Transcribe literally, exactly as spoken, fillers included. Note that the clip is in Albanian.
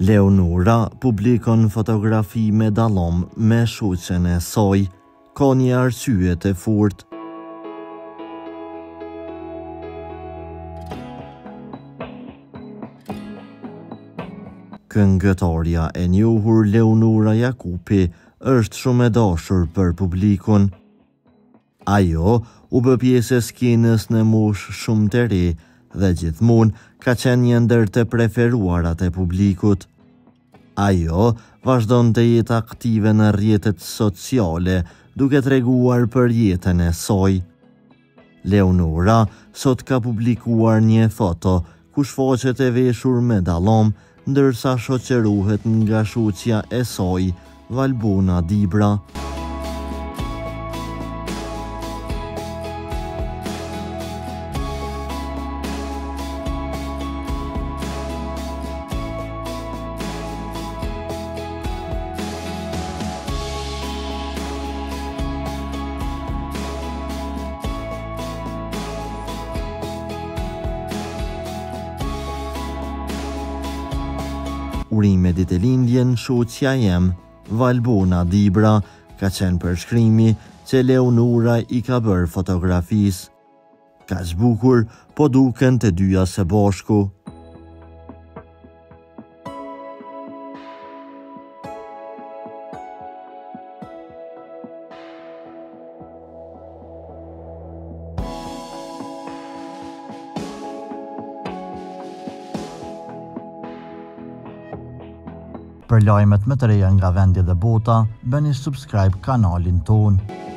Leonora publikon fotografi me dallom me shoqen e saj, ka një arsye të fortë. Këngëtarja e njohur Leonora Jakupi është shumë e dashur për publikun. Ajo u bë pjesë e skenës në moshë shumë të re dhe gjithmonë ka qenë një ndër të preferuarat e publikut. Ajo vazhdon të jetë aktive në rrjetet sociale, duke treguar për jetën e saj. Leonora sot ka publikuar një foto ku shfaqet e veshur me dallom, ndërsa shoqërohet nga shoqja e saj, Valbona Dibra. Urime ditëlindjen shoqja jem, Valbona Dibra, ka qenë përshkrimi që Leonora i ka bërë fotografisë. Kaq bukur, po duken të dyja së bashku. Për lajmet më të reja nga vendi dhe bota, bëni subscribe kanalin ton.